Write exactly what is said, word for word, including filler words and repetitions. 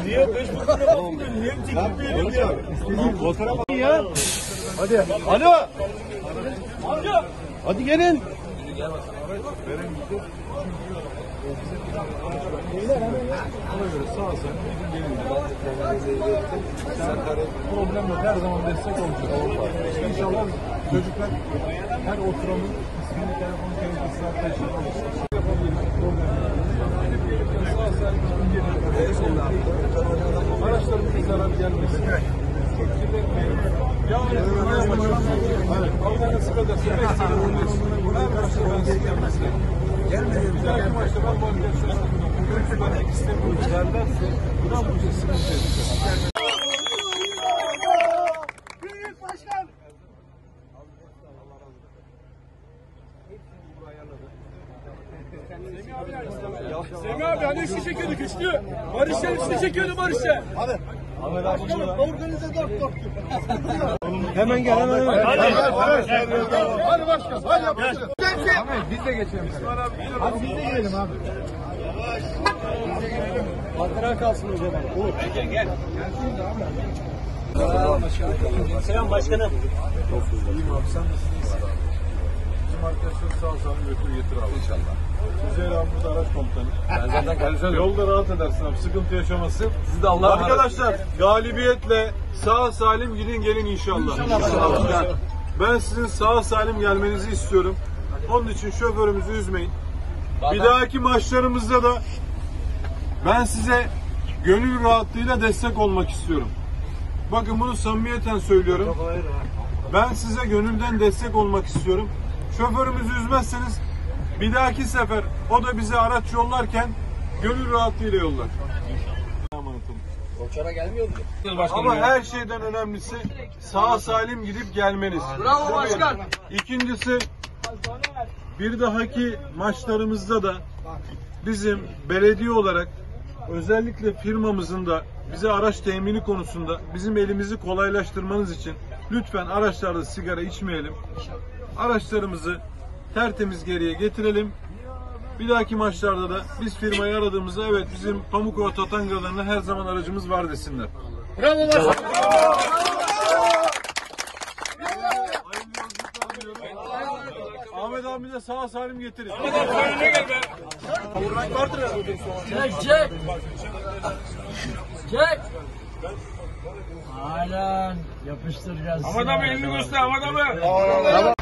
Niye beş buçuk lira bakıyorsun? Niye çekilmeyelim ya? Fotoğraf ya. Hadi. Alo. Amca. Hadi gelin. Ona göre sağ olsun. Problem yok. Her zaman destek olacak. İnşallah çocuklar her oturanın ismini, telefonu, kendisi hatta şey araçlarımıza zarar gelmesin. Yarın Allah nasip ederse beş sene olmasın. Her maçta ben size gelmesin. Bir dahaki maçta ben bu arkadaşlarımla görüşmek istemiyorum derlerse buna bu işe sıkıntı edeceğiz. Büyük başkan. Semih abi hani üçlü çekiyorduk üçlü. Barış'la üçlü çekiyordu Barış'la. Hadi. Ahmet abi başkanım organize dört dört. Hemen gel hemen hemen. Hadi hadi. Hadi başkan. Hadi yapalım. Ahmet biz de geçelim. Hadi biz de girelim abi. Yavaş. Biz de girelim. Hatıra kalsın o zaman. Olur. Gel gel. Gelsin de abi. Selam başkanım. İyiyim abi sen nasılsın? Bizim arkadaşlar sağ salim götür getir abi. İnşallah. Üzeyir abi burada araç komutanı. Ben zaten kardeşim. Yolda rahat edersin abi. Sıkıntı yaşamazsın. Siz de Allah'a Arkadaşlar galibiyetle sağ salim gidin gelin inşallah. İnşallah. Ben sizin sağ salim gelmenizi istiyorum. Onun için şoförümüzü üzmeyin. Bir dahaki maçlarımızda da ben size gönül rahatlığıyla destek olmak istiyorum. Bakın bunu samimiyeten söylüyorum. Ben size gönülden destek olmak istiyorum. Şoförümüzü üzmezseniz bir dahaki sefer o da bize araç yollarken gönül rahatlığıyla yollar. Koçara gelmiyor mu? Ama her şeyden önemlisi sağ salim gidip gelmeniz. Bravo başkan. İkincisi bir dahaki maçlarımızda da bizim belediye olarak özellikle firmamızın da bize araç temini konusunda bizim elimizi kolaylaştırmanız için lütfen araçlarda sigara içmeyelim. Araçlarımızı tertemiz geriye getirelim. Bir dahaki maçlarda da biz firmayı aradığımızda evet bizim Pamukova Tatangalarına her zaman aracımız var desinler. Bravo başkan. Ahmet abi de sağ salim getirin. Çek çek. Çek. Aynen yapıştıracağız. Ahmet abi elini göster Ahmet abi.